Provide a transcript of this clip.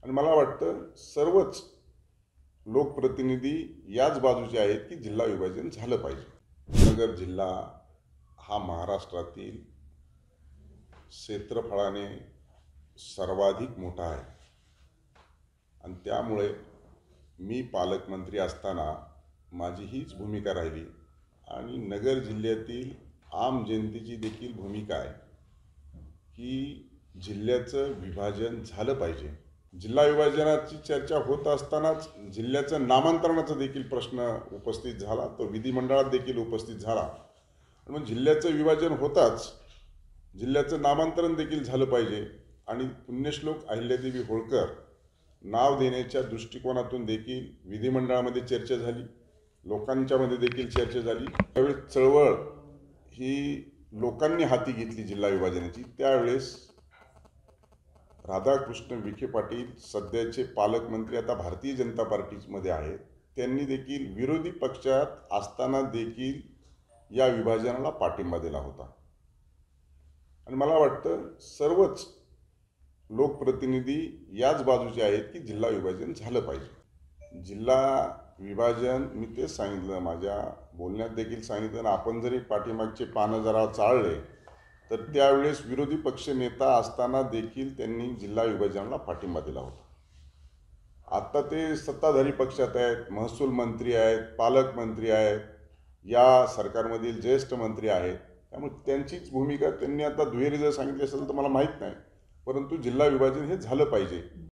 आणि मला वाटतं सर्वच लोकप्रतिनिधी याच बाजूचे आहेत की जिल्हा विभाजन झालं पाहिजे। नगर जिल्हा हा महाराष्ट्रातील क्षेत्रफळाने सर्वाधिक मोठा आहे आणि त्यामुळे मी पालकमंत्री असताना माझी हीच भूमिका राहिली आणि नगर जिल्ह्यातील आम जनतेची देखील भूमिका आहे की जिल्ह्याचं विभाजन झालं पाहिजे। जिल्हा विभाजनाची चर्चा होत असतानाच जिल्ह्याचं नामांतरणाचा देखील प्रश्न उपस्थित झाला, तो विधिमंडळात देखील उपस्थित झाला। मग जिल्ह्याचं विभाजन होताच जिल्ह्याचं नामांतरण देखील झालं पाहिजे आणि पुण्यश्लोक अहिल्यादेवी होळकर नाव देण्याच्या दृष्टिकोनातून देखील विधिमंडळामध्ये चर्चा झाली, लोकांच्यामध्ये देखील चर्चा झाली। त्यावेळेस चळवळ ही लोकांनी हाती घेतली जिल्हा विभाजनाची। त्यावेळेस राधाकृष्ण विखे पाटील सध्याचे पालकमंत्री आता भारतीय जनता पार्टीमध्ये आहेत, त्यांनी देखील विरोधी पक्षात असताना देखील या विभाजनाला पाठिंबा दिला होता आणि मला वाटतं सर्वच लोकप्रतिनिधी याच बाजूचे आहेत की जिल्हा विभाजन झालं पाहिजे। जिल्हा विभाजन मी तेच सांगितलं, माझ्या बोलण्यात देखील सांगितलं आणि आपण जरी पाठीमागचे पानं जरा चाळले तर त्यावेळेस विरोधी पक्ष नेता असताना देखील त्यांनी जिल्हा विभाजनाला पाठिंबा दिला होता। आता ते सत्ताधारी पक्षात आहेत, महसूल मंत्री आहेत, पालकमंत्री आहेत, या सरकारमधील ज्येष्ठ मंत्री आहेत, त्यामुळे त्यांचीच भूमिका त्यांनी आता दुहेरी जर सांगितली असेल तर मला माहीत नाही, परंतु जिल्हा विभाजन हे झालं पाहिजे